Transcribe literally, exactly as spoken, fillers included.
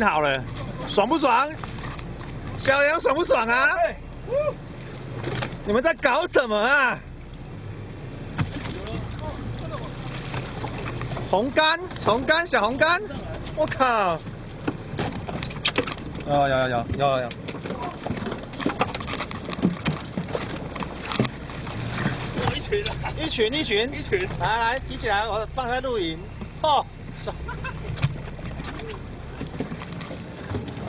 好了，爽不爽？小杨爽不爽啊？你们在搞什么啊？红杆，红杆，小红杆，我靠！有有有有有有。 一群啊！ 一群一群一群， 来来提起来，我放在录影。哦，爽！